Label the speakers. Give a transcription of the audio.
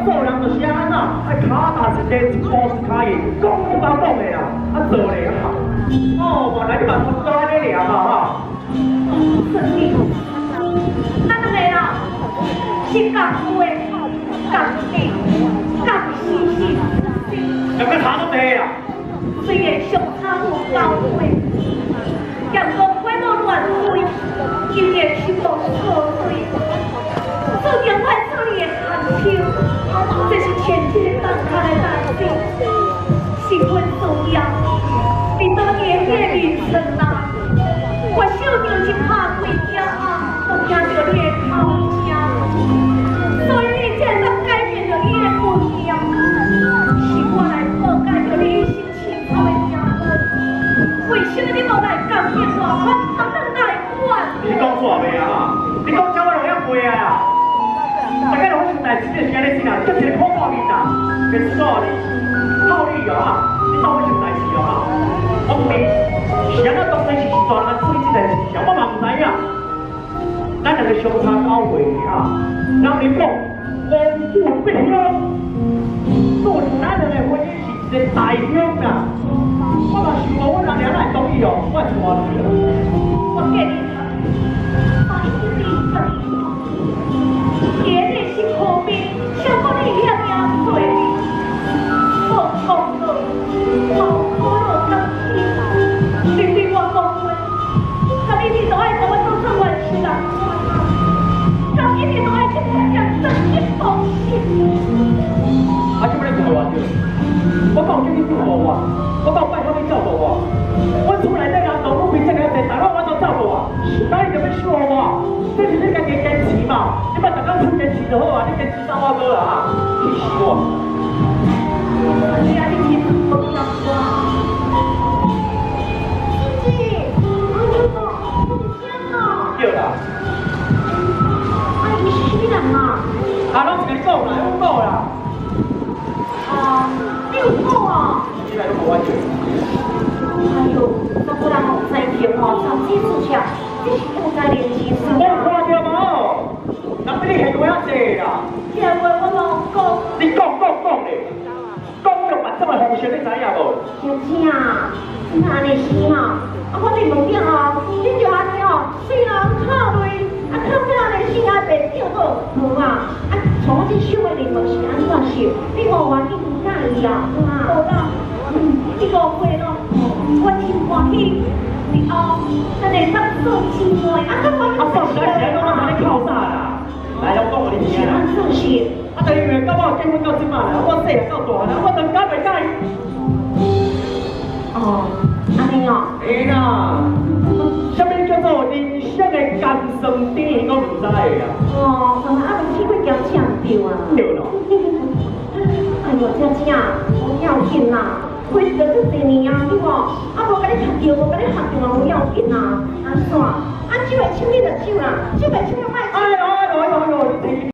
Speaker 1: 做人就是安那，卡打是地，一步是卡印，讲就包讲的啦，做咧哈。哦，原来你嘛出多安尼尔嘛哈。
Speaker 2: 顺利，咱两个啦，是共会、共地、共事。
Speaker 1: 两个差都地啊。
Speaker 2: 虽然相差有交会，但讲花无乱开，今年是无错对。注定我做你的牵手，这是前天放开的代志，是阮重要。你当年迄个名称啦，我小娘是拍开鸟啊，我听到你的口声，所以你才能改变着你的本命，是我来破解着你一生深厚的命运。为什么你无来感谢我？我怎能来管？
Speaker 1: 你讲错未啊？你讲叫我落遐背啊？大家拢想代志，你是安尼先啊？你就是个苦瓜面啊！别说你，靠你哦哈！你当我想代志哦哈！我唔明，是安怎当初是大人做这代志，我嘛唔知影。咱两个相差9岁哈，人哋讲王父必香，做咱两个婚姻是一个大香啊！我嘛想讲，我哪里来同意哦？我错了。
Speaker 2: 我建议他，把一定分。爷爷是何必想把你遐尔做哩？我讲了，我可乐当天，你对我讲话，他一定都爱跟我做出玩笑啦，他一定都爱去参加真一方式。
Speaker 1: 啊，做咩你做玩笑？我讲叫你照顾我，我讲拜托你照顾我。我厝内底人老母比这个地，大佬我都照顾我，哪里就要说我？这是你家己坚持嘛，你莫逐工出坚持就好啊，你坚持3万个啊，气死我！
Speaker 2: 你啊，你去不要说。姐姐，哎呦，我天哪！
Speaker 1: 对啦。
Speaker 2: 哎，你是什么人啊？
Speaker 1: 啊，拢是甲你讲啦，我讲啦。
Speaker 2: 啊，你有讲啊？
Speaker 1: 你来都无我做。
Speaker 2: 哎呦，那不然我再听哦，上几次下，这是不该联系事。
Speaker 1: 我看到无？人比你现话较济啦。
Speaker 2: 这话我老讲。
Speaker 1: 你讲咧，讲着万种的风声，你知影无？
Speaker 2: 小姐啊，那你是哈？啊，我伫问你哦，你就安尼哦，虽然考虑，啊，考到安尼心爱白叫好，无啊？啊，从我这手的礼物是安怎想？你无愿意不介意啊？无啦，你误会咯。我真欢喜，你哦，咱会当做姊妹，啊，咁我
Speaker 1: 啊，放时间我讲你靠啥啦？来，我讲互你听啦。
Speaker 2: 安怎是？
Speaker 1: 啊，等于到我结婚到即摆啦，我细汉到大汉，我两家袂介意。
Speaker 2: 哦，安尼哦。
Speaker 1: 哎啦，什么叫做人生的甘酸甜，我唔知呀。
Speaker 2: 哦，啊，啊，你去交钱对啊？
Speaker 1: 对咯。
Speaker 2: 哎呦，姐姐啊，不要紧啦。开一个做一年啊，对无？啊，无甲你合着，无甲你合着嘛，不要紧啦。安怎？啊，酒会请你就酒啦，酒袂请就莫。哎呦哎呦哎呦，你